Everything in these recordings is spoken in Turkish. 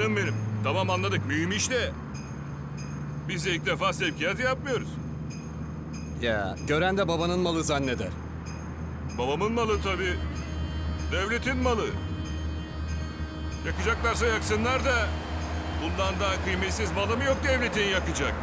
Canım benim. Tamam anladık. Mühim işte. Biz de ilk defa sevkiyat yapmıyoruz. Ya gören de babanın malı zanneder. Babamın malı tabii. Devletin malı. Yakacaklarsa yaksınlar da bundan daha kıymetsiz malı mı yok devletin yakacak?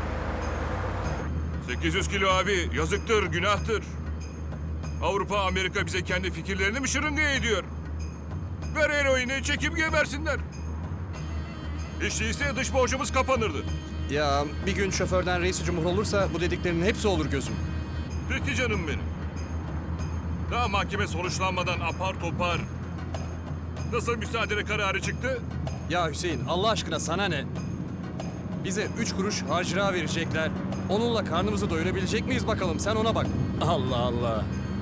800 kilo abi. Yazıktır, günahtır. Avrupa, Amerika bize kendi fikirlerini mi şırınga ediyor? Ver eroini, çekip gebersinler. Hiç değilse dış borcumuz kapanırdı. Ya bir gün şoförden reis cumhur olursa bu dediklerinin hepsi olur gözüm. Peki canım benim. Daha mahkeme sonuçlanmadan apar topar. Nasıl müsaade kararı çıktı? Ya Hüseyin Allah aşkına sana ne? Bize 3 kuruş harcırah verecekler. Onunla karnımızı doyurabilecek miyiz bakalım sen ona bak. Allah Allah.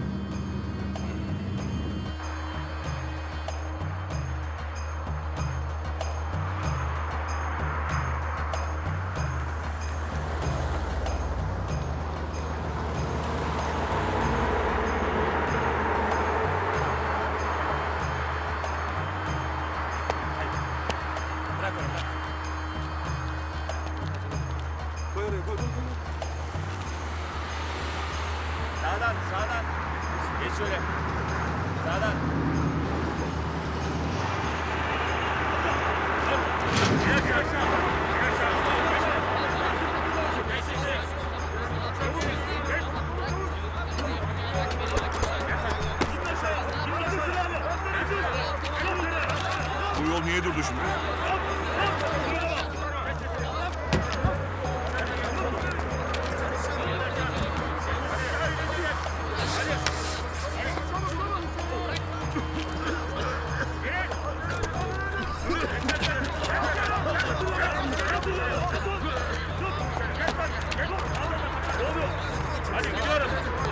Bırak onu bırak. Koy oraya koy. Sağdan sağdan. Geç şöyle. Sağdan. Geç aşağı. Bu yol niye durdu şimdi? Hadi gidiyoruz.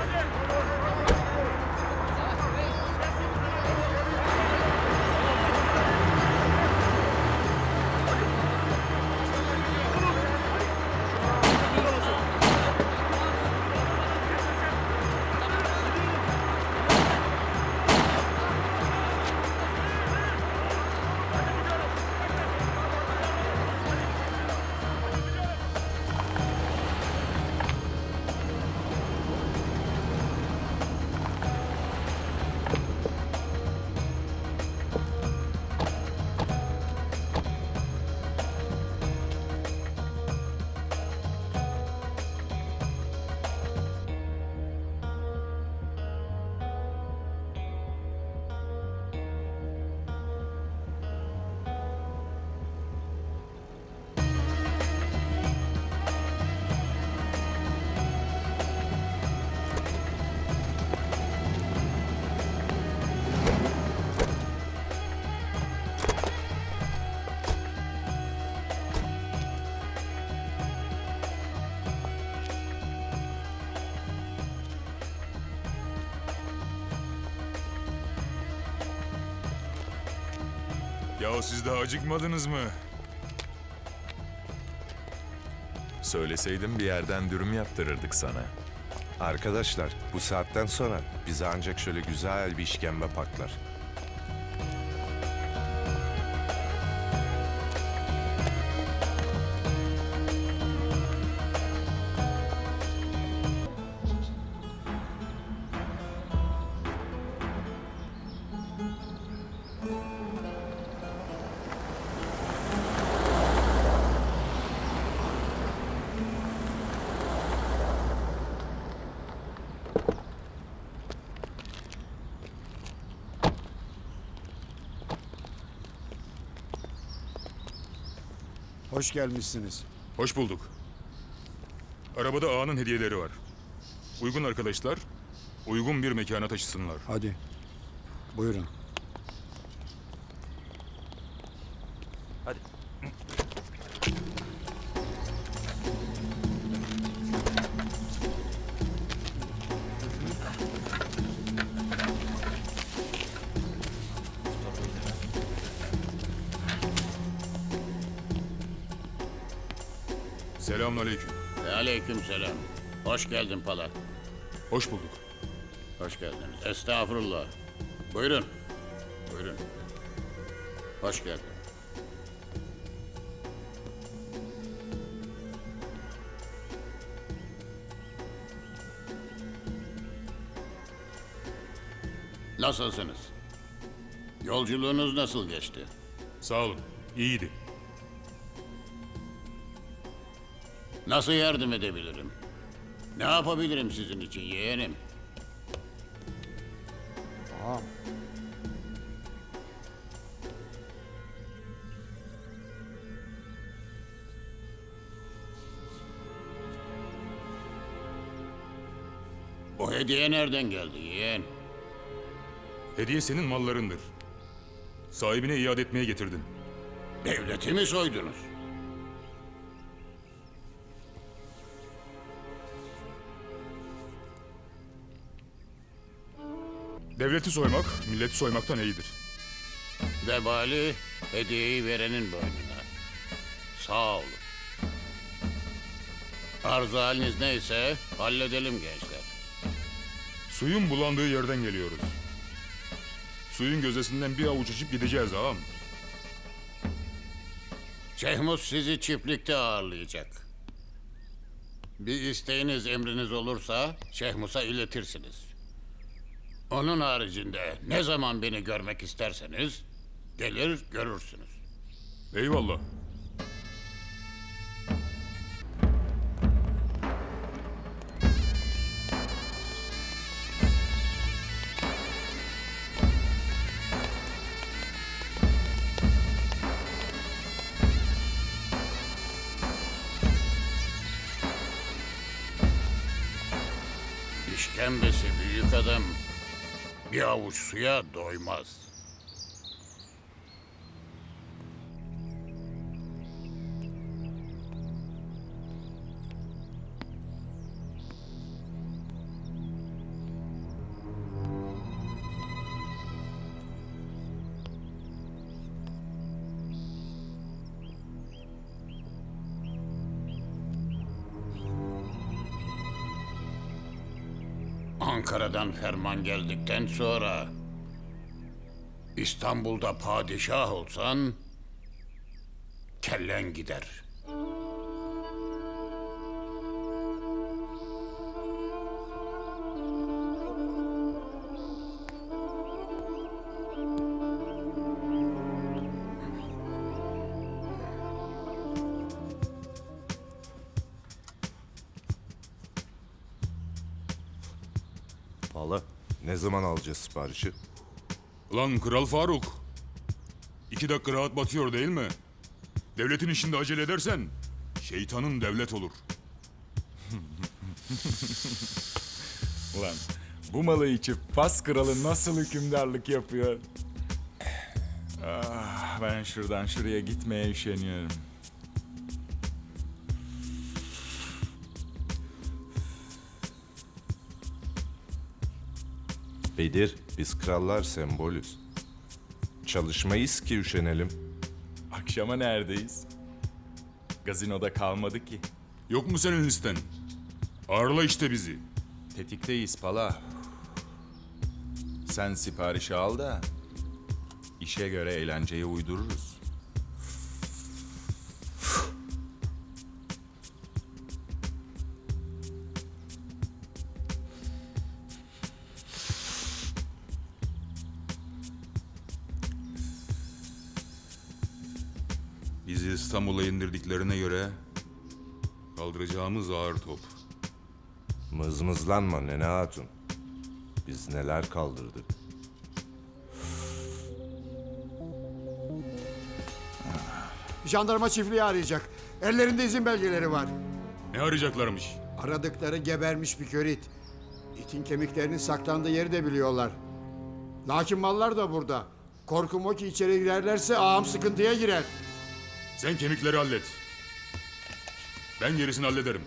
Yahu siz daha acıkmadınız mı? Söyleseydin bir yerden dürüm yaptırırdık sana. Arkadaşlar bu saatten sonra bize ancak şöyle güzel bir işkembe paklar. Hoş gelmişsiniz. Hoş bulduk. Arabada ağanın hediyeleri var. Uygun arkadaşlar, uygun bir mekana taşısınlar. Hadi. Buyurun. Hadi. Selamünaleyküm. Aleykümselam. Hoş geldin Pala. Hoş bulduk. Hoş geldiniz. Estağfurullah. Buyurun. Buyurun. Hoş geldin. Nasılsınız? Yolculuğunuz nasıl geçti? Sağ olun. İyiydi. Nasıl yardım edebilirim? Ne yapabilirim sizin için yeğenim? Tamam. O hediye nereden geldi yeğen? Hediye senin mallarındır. Sahibine iade etmeye getirdin. Devleti mi soydunuz? Devleti soymak, milleti soymaktan iyidir. Vebali hediyeyi verenin boynuna. Sağ olun. Arzu haliniz neyse halledelim gençler. Suyun bulandığı yerden geliyoruz. Suyun gözesinden bir avuç içip gideceğiz ağam. Şehmus sizi çiftlikte ağırlayacak. Bir isteğiniz, emriniz olursa Şehmus'a iletirsiniz. Onun haricinde ne zaman beni görmek isterseniz gelir görürsünüz. Eyvallah. İşkembesi büyük adam bir avuç suya doymaz. Ankara'dan ferman geldikten sonra İstanbul'da padişah olsan kellen gider. Pala, ne zaman alacağız siparişi? Ulan Kral Faruk. 2 dakika rahat batıyor değil mi? Devletin işinde acele edersen şeytanın devlet olur. Ulan bu malı içip Fas kralı nasıl hükümdarlık yapıyor? Ah, ben şuradan şuraya gitmeye üşeniyorum. Bedir, biz krallar sembolüz. Çalışmayız ki üşenelim. Akşama neredeyiz? Gazinoda kalmadı ki. Yok mu senin listen? Ağırla işte bizi. Tetikteyiz pala. Sen siparişi al da işe göre eğlenceye uydururuz. Bizi İstanbul'a indirdiklerine göre kaldıracağımız ağır top. Mızmızlanma Nene Hatun. Biz neler kaldırdık. Jandarma çiftliği arayacak. Ellerinde izin belgeleri var. Ne arayacaklarmış? Aradıkları gebermiş bir kör it. İtin kemiklerinin saklandığı yeri de biliyorlar. Lakin mallar da burada. Korkum o ki içeri girerlerse ağam sıkıntıya girer. Sen kemikleri hallet. Ben gerisini hallederim.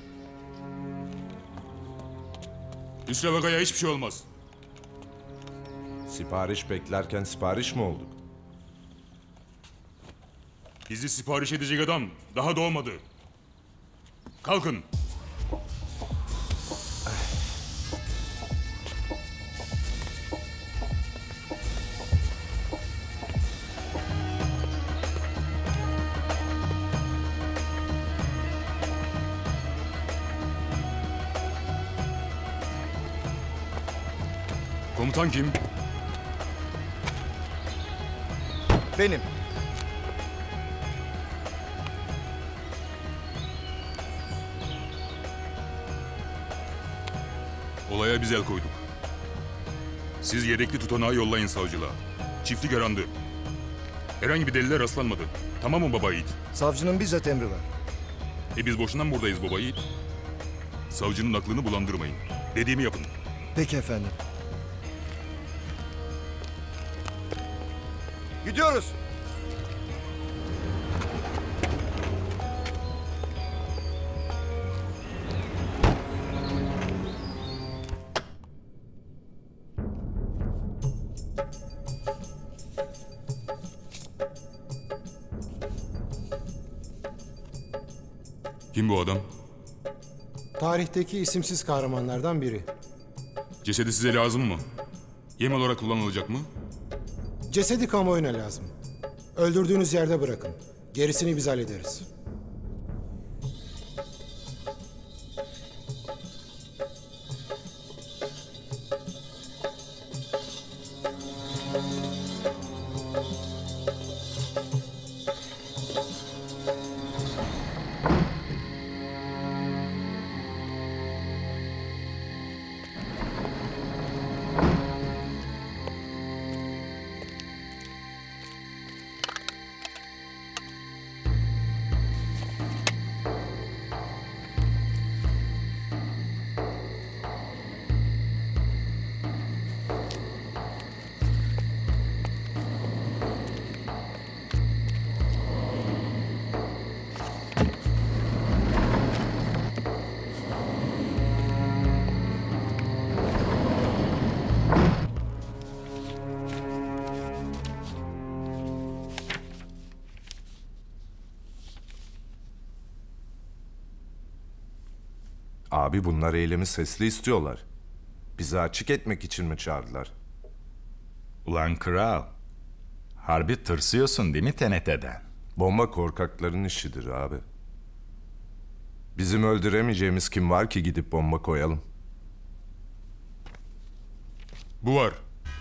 Üsre Vaga'ya hiçbir şey olmaz. Sipariş beklerken sipariş mi olduk? Bizi sipariş edecek adam daha doğmadı. Kalkın. Komutan kim? Benim. Olaya biz el koyduk. Siz yedekli tutanağı yollayın savcılığa. Çiftlik arandı. Herhangi bir delile rastlanmadı. Tamam mı baba yiğit? Savcının bizzat emri var. Biz boşuna mı buradayız baba yiğit? Savcının aklını bulandırmayın. Dediğimi yapın. Peki efendim. Gidiyoruz. Kim bu adam? Tarihteki isimsiz kahramanlardan biri. Cesedi size lazım mı? Yem olarak kullanılacak mı? Cesedi kamuoyuna lazım. Öldürdüğünüz yerde bırakın. Gerisini biz hallederiz. Abi bunlar eylemi sesli istiyorlar. Bizi açık etmek için mi çağırdılar? Ulan kral, harbi tırsıyorsun değil mi TNT'den? Bomba korkakların işidir abi. Bizim öldüremeyeceğimiz kim var ki gidip bomba koyalım? Bu var.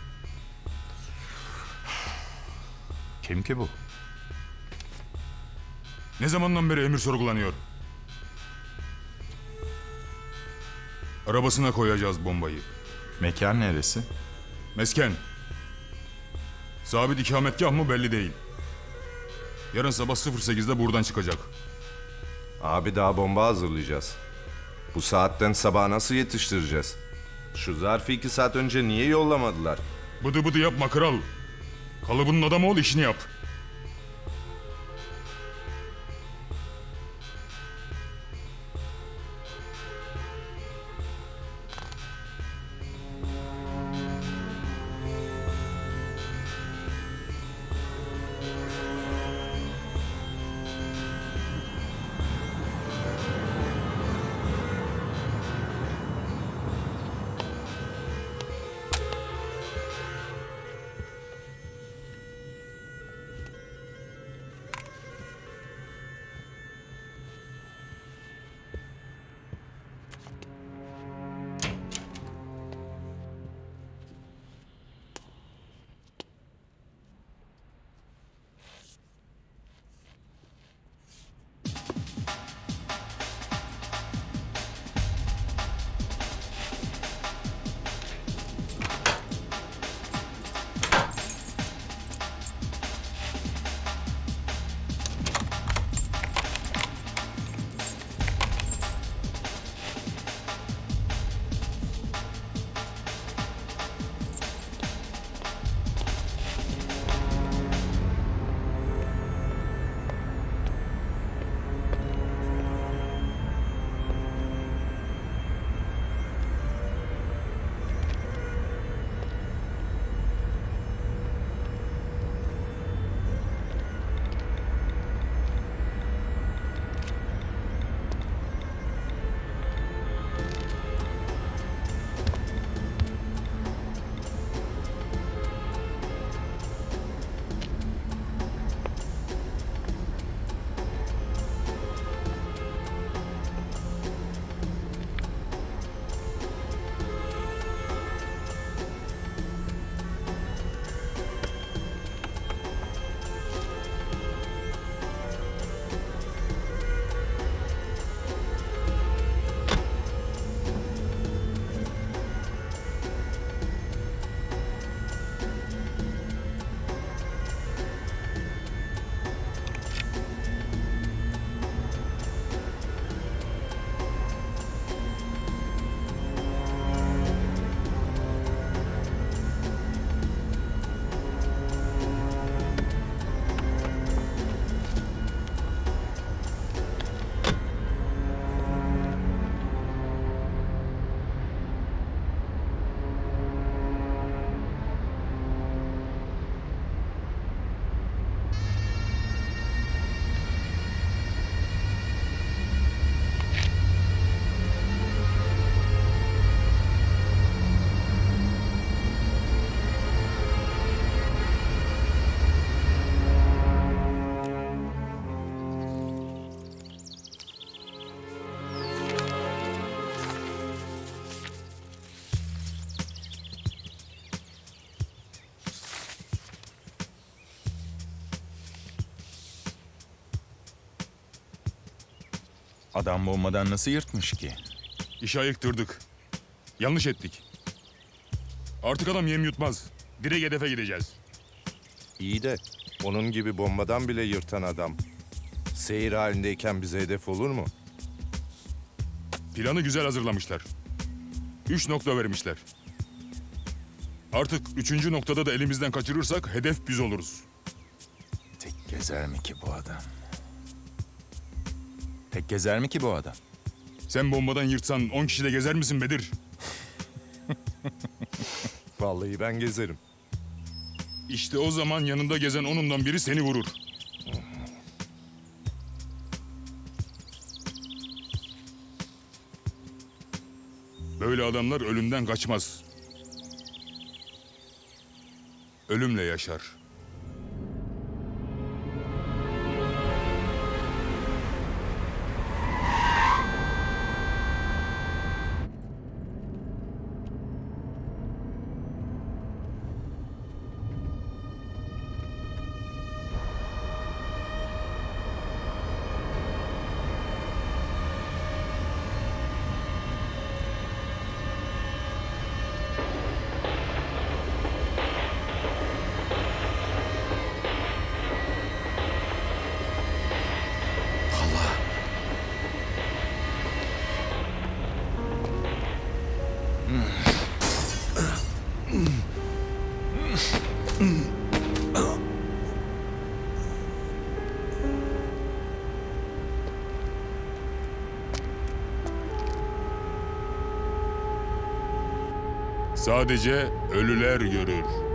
Kim ki bu? Ne zamandan beri emir sorgulanıyor? Arabasına koyacağız bombayı. Mekan neresi? Mesken. Sabit ikametgah mı belli değil. Yarın sabah 08'de buradan çıkacak. Abi daha bomba hazırlayacağız. Bu saatten sabah nasıl yetiştireceğiz? Şu zarfı 2 saat önce niye yollamadılar? Bıdı bıdı yapma kral. Kalıbının adamı ol, işini yap. Adam bombadan nasıl yırtmış ki? İşi ayıktırdık. Yanlış ettik. Artık adam yem yutmaz. Direkt hedefe gideceğiz. İyi de onun gibi bombadan bile yırtan adam seyir halindeyken bize hedef olur mu? Planı güzel hazırlamışlar. 3 nokta vermişler. Artık 3. noktada da elimizden kaçırırsak hedef biz oluruz. Tek gezer mi ki bu adam? Tek gezer mi ki bu adam? Sen bombadan yırtsan 10 kişi de gezer misin Bedir? Vallahi ben gezerim. İşte o zaman yanında gezen onundan biri seni vurur. Böyle adamlar ölümden kaçmaz. Ölümle yaşar. Sadece ölüler görür.